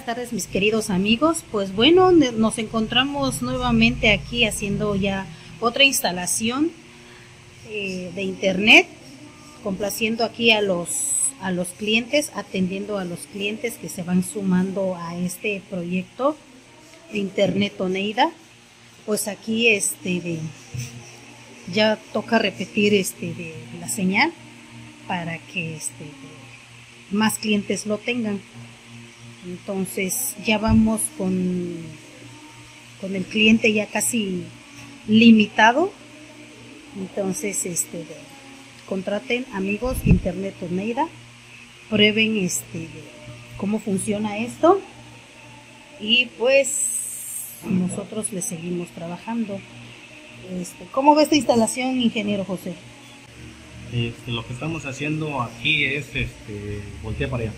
tardes, mis queridos amigos. Pues bueno, nos encontramos nuevamente aquí haciendo ya otra instalación de internet, complaciendo aquí a los clientes, atendiendo a los clientes que se van sumando a este proyecto de Internet Oneida. Pues aquí ya toca repetir de la señal para que más clientes lo tengan. Entonces ya vamos con el cliente ya casi limitado. Entonces contraten, amigos, Internet Oneida, prueben cómo funciona esto y pues nosotros le seguimos trabajando. ¿Cómo ve esta instalación, ingeniero José? Lo que estamos haciendo aquí es voltea para allá.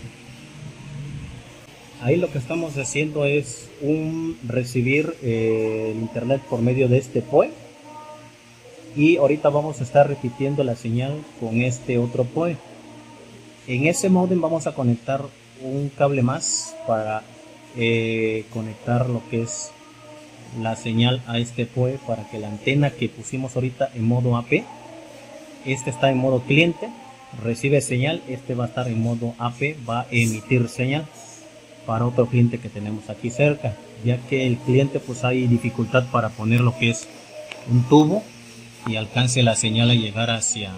Ahí lo que estamos haciendo es recibir el internet por medio de este POE, y ahorita vamos a estar repitiendo la señal con este otro POE. En ese módem vamos a conectar un cable más para conectar lo que es la señal a este POE, para que la antena que pusimos ahorita en modo AP, está en modo cliente, recibe señal, va a estar en modo AP, va a emitir señal para otro cliente que tenemos aquí cerca, ya que el cliente pues hay dificultad para poner lo que es un tubo y alcance la señal a llegar hacia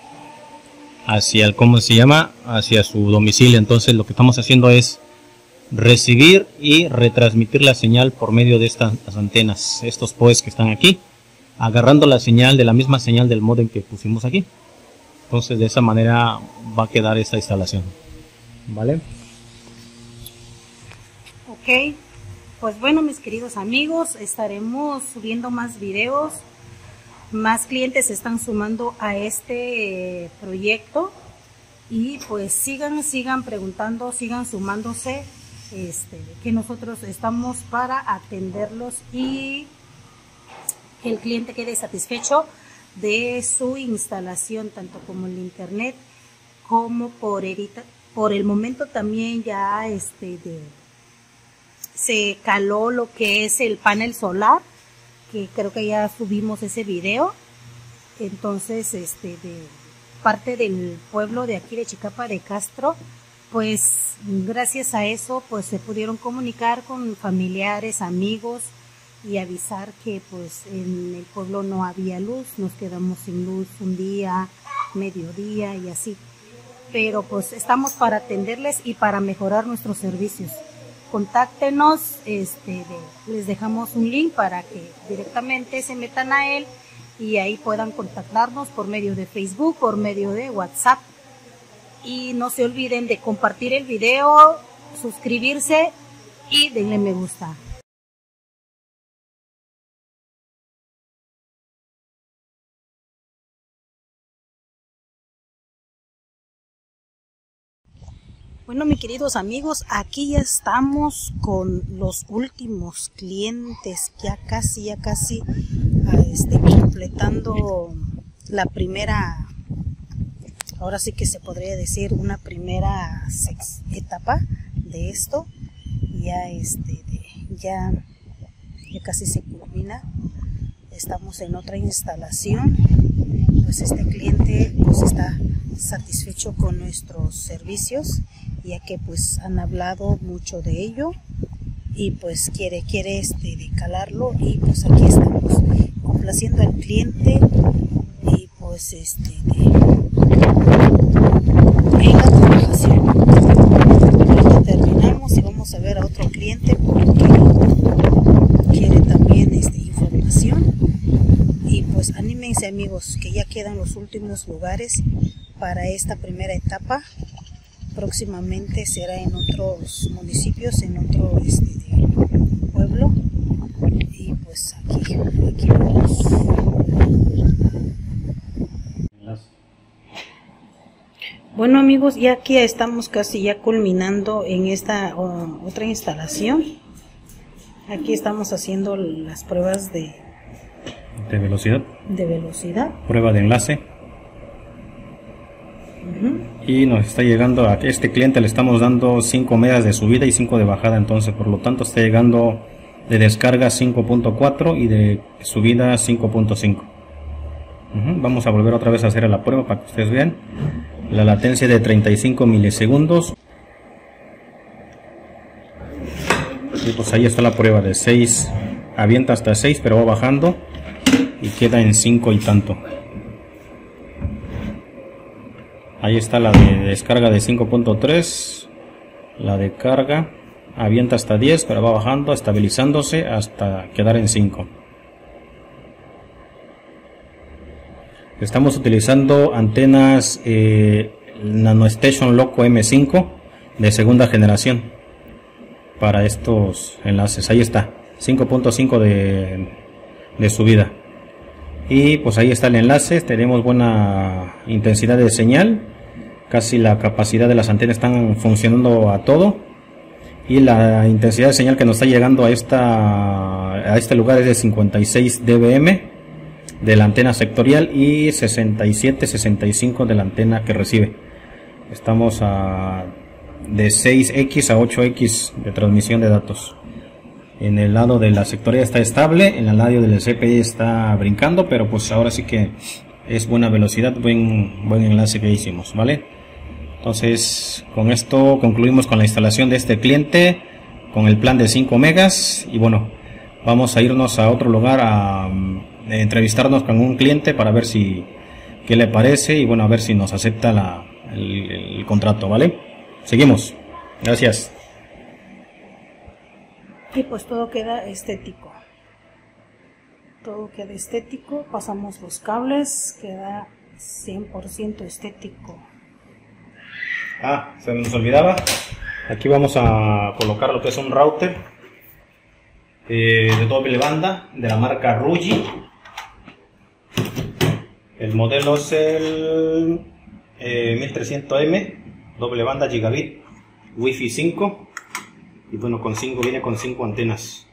hacia su domicilio. Entonces lo que estamos haciendo es recibir y retransmitir la señal por medio de estas antenas, estos POEs que están aquí, agarrando la señal de la misma señal del módem que pusimos aquí. Entonces de esa manera va a quedar esta instalación, ¿vale? Ok, pues bueno, mis queridos amigos, estaremos subiendo más videos. Más clientes se están sumando a este proyecto y pues sigan preguntando, sigan sumándose, que nosotros estamos para atenderlos y que el cliente quede satisfecho de su instalación, tanto como el internet como por el momento también ya se caló lo que es el panel solar, que creo que ya subimos ese video. Entonces de parte del pueblo de aquí de Chicapa de Castro, pues gracias a eso pues se pudieron comunicar con familiares, amigos y avisar que pues en el pueblo no había luz. Nos quedamos sin luz un día, mediodía y así, pero pues estamos para atenderles y para mejorar nuestros servicios. Contáctenos, les dejamos un link para que directamente se metan a él y ahí puedan contactarnos por medio de Facebook, por medio de WhatsApp. Y no se olviden de compartir el video, suscribirse y denle me gusta. Bueno, mis queridos amigos, aquí ya estamos con los últimos clientes, ya casi completando la primera, ahora sí que se podría decir una primera etapa de esto. Ya casi se culmina. Estamos en otra instalación. Pues este cliente pues está satisfecho con nuestros servicios, ya que pues han hablado mucho de ello y pues quiere de calarlo, y pues aquí estamos complaciendo al cliente y pues en la trabajación. Ahorita terminamos y vamos a ver a otro cliente porque quiere también información. Y pues anímense, amigos, que ya quedan los últimos lugares para esta primera etapa. Próximamente será en otros municipios, en otro pueblo. Y pues aquí vamos. Bueno, amigos, ya aquí estamos casi ya culminando en esta otra instalación. Aquí estamos haciendo las pruebas de velocidad, prueba de enlace, y nos está llegando a este cliente, le estamos dando 5 megas de subida y 5 de bajada, entonces por lo tanto está llegando de descarga 5.4 y de subida 5.5. Vamos a volver otra vez a hacer la prueba para que ustedes vean la latencia de 35 milisegundos. Y pues ahí está la prueba de 6, avienta hasta 6 pero va bajando y queda en 5 y tanto. Ahí está la de descarga de 5.3, la de carga, avienta hasta 10 pero va bajando, estabilizándose hasta quedar en 5. Estamos utilizando antenas NanoStation Loco M5 de segunda generación para estos enlaces. Ahí está, 5.5 de subida. Y pues ahí está el enlace, tenemos buena intensidad de señal, casi la capacidad de las antenas están funcionando a todo. Y la intensidad de señal que nos está llegando a este lugar es de 56 dBm de la antena sectorial y 67-65 de la antena que recibe. Estamos de 6x a 8x de transmisión de datos. En el lado de la sectorial está estable, en el lado del CPI está brincando, pero pues ahora sí que es buena velocidad, buen enlace que hicimos, ¿vale? Entonces con esto concluimos con la instalación de este cliente con el plan de 5 megas y bueno, vamos a irnos a otro lugar a entrevistarnos con un cliente para ver qué le parece y bueno, a ver si nos acepta el contrato, ¿vale? Seguimos. Gracias. Y pues todo queda estético. Todo queda estético. Pasamos los cables. Queda 100% estético. Se nos olvidaba. Aquí vamos a colocar lo que es un router de doble banda de la marca Ruji. El modelo es el 1300M, doble banda gigabit, Wi-Fi 5 y bueno, viene con 5 antenas.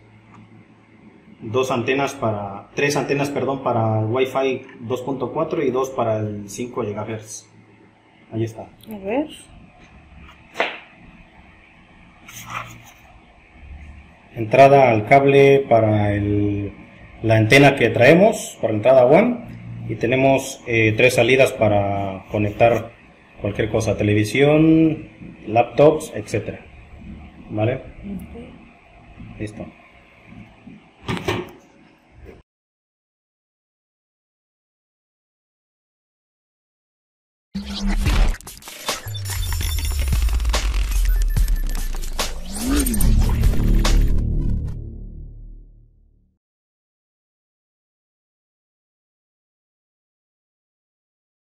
3 antenas para Wi-Fi 2.4 y 2 para el 5 GHz. Ahí está. A ver. Entrada al cable para la antena que traemos, para entrada WAN. Y tenemos 3 salidas para conectar cualquier cosa, televisión, laptops, etcétera. ¿Vale? Listo.